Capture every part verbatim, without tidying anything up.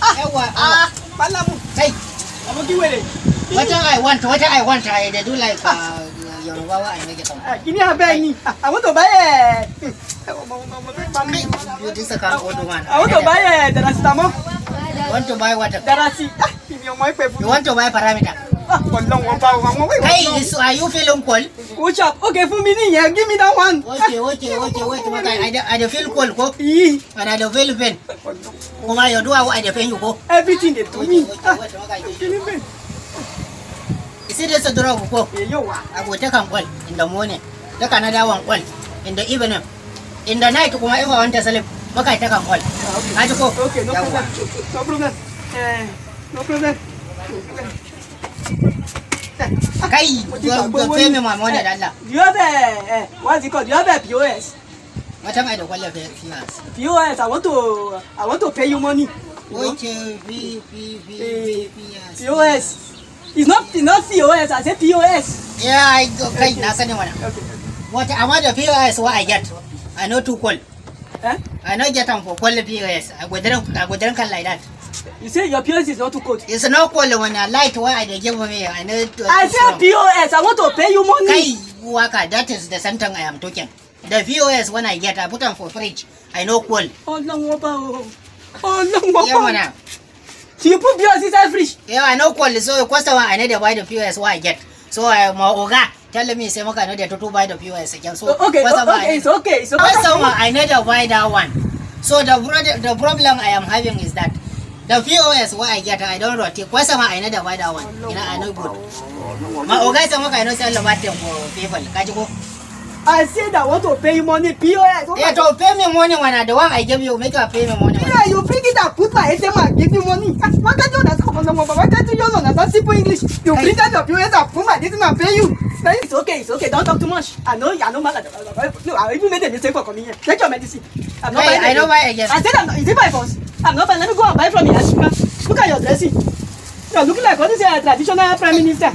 Yawa. Ah, malamu. Kai. Aboki wele. What I want, what I want, I they do like uh, your wawa and make it on. Kini habe ni. I want to buy it. You this a can't order one. I want to buy it. Darasitamo. You want to buy what? Darasi. Ah, kini yung mo You want to buy parameter? Ah, kolong wa ba wa mo. Hey, is are you feeling cold? What's up? Okay, for me ni yeah, give me that one. Okay, okay, okay, wait, what I I I feel cold, ko. E. And I feel pain. Kuma you do I dey pain you ko. Everything they do me. Kini be. Is it just a drug ko? Eh, yo wa. I go take am call in the morning. Take another one call in the evening. In the night kuma if I want to sleep, maka take am call. Okay. ko. Okay, no problem. No problem. Eh, no problem. Kai, you pay me my money, Allah. Do you have a, what's it called? Do you have a P O S? What am I the quality of finance? P O S, I want to, I want to pay you money. Which P P P P O S. It's not, it's not P O S, I said P O S. Yeah, I go. Kai, nasa ni wana. Okay. What I want the P O S, what I get. I know to call. Eh? I know get them for call the P O S. I go drink, I go drink like that. You say your P O S is not too cold. It's no call when I light what I give me. I know. I said P O S, I want to pay you money. Kai, waka, that is the same thing I am talking. The P O S when I get, I put them for fridge. I know call. Oh no, oh, oh no, Yeah, man. So you put P O S inside fridge? Yeah, I know call. So the customer I need to buy the P O S what I get. So I my oga tell me say maka no dey to buy the P O S again. So okay, okay, it's okay, it's okay. Customer I need to buy that one. So the the problem I am having is that the P O S what I get I don't rotate. Customer I need to buy that one. You know I know good. My oga say maka I no sell the matter for people. Kaji ko. I said I want to pay you money, P O S. Yeah, to pay me money when I the one I give you make you pay me money. Yeah, you bring it and put my A T M and give you money. Why can't you understand? Why can't you understand simple English? You bring out your P O S and put my A T M and pay you. Then it's okay, it's okay. Don't talk too much. I know, I know, man. No, I even made a mistake for coming here. Take your medicine. I'm not Hey, buying I don't buy again. I said I'm not. Is it by force? I'm not buying. Let me go and buy from you. Look at your dressing. You're looking like what is a traditional prime minister.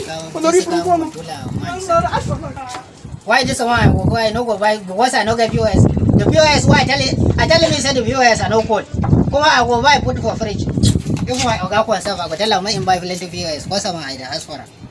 Why this one? Why no go buy? Because I no get P O S. The P O S why I tell it? I tell him he said the P O S are no code. Come I go buy put for fridge. If my oga ko save I go tell him I buy plenty P O S. What's my idea? As for